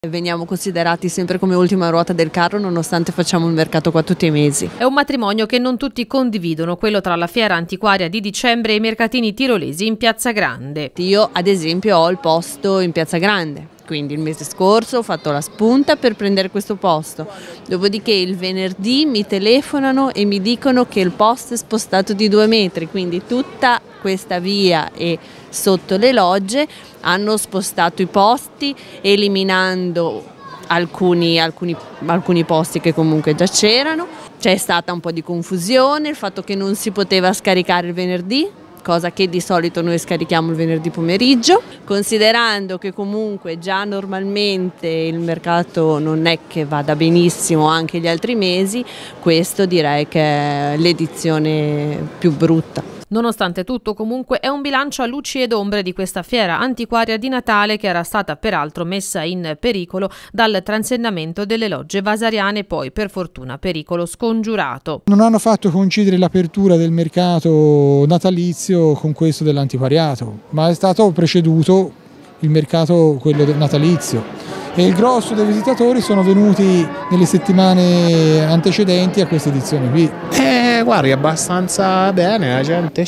Veniamo considerati sempre come ultima ruota del carro nonostante facciamo il mercato qua tutti i mesi. È un matrimonio che non tutti condividono, quello tra la fiera antiquaria di dicembre e i mercatini tirolesi in Piazza Grande. Io ad esempio ho il posto in Piazza Grande. Quindi il mese scorso ho fatto la spunta per prendere questo posto, dopodiché il venerdì mi telefonano e mi dicono che il posto è spostato di 2 metri, quindi tutta questa via e sotto le logge hanno spostato i posti eliminando alcuni posti che comunque già c'erano. C'è stata un po' di confusione, il fatto che non si poteva scaricare il venerdì, cosa che di solito noi scarichiamo il venerdì pomeriggio, considerando che comunque già normalmente il mercato non è che vada benissimo anche gli altri mesi, questo direi che è l'edizione più brutta. Nonostante tutto, comunque, è un bilancio a luci ed ombre di questa fiera antiquaria di Natale che era stata peraltro messa in pericolo dal transennamento delle logge vasariane, poi per fortuna pericolo scongiurato. Non hanno fatto coincidere l'apertura del mercato natalizio con questo dell'antiquariato, ma è stato preceduto il mercato quello natalizio. E il grosso dei visitatori sono venuti nelle settimane antecedenti a questa edizione qui. Guardi, abbastanza bene, la gente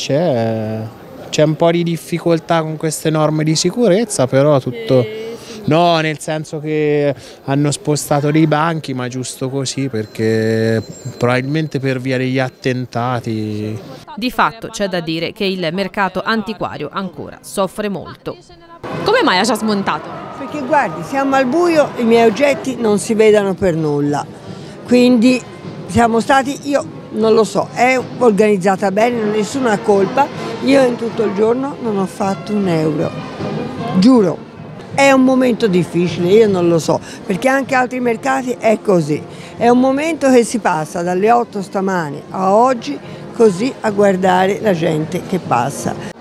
c'è un po' di difficoltà con queste norme di sicurezza, però tutto... No, nel senso che hanno spostato dei banchi, ma giusto così, perché probabilmente per via degli attentati. Di fatto c'è da dire che il mercato antiquario ancora soffre molto. Come mai ha già smontato? Perché guardi, siamo al buio, i miei oggetti non si vedono per nulla, quindi siamo stati, io non lo so, è organizzata bene, nessuna colpa, io in tutto il giorno non ho fatto un euro, giuro. È un momento difficile, io non lo so, perché anche altri mercati è così. È un momento che si passa dalle 8 stamani a oggi così a guardare la gente che passa.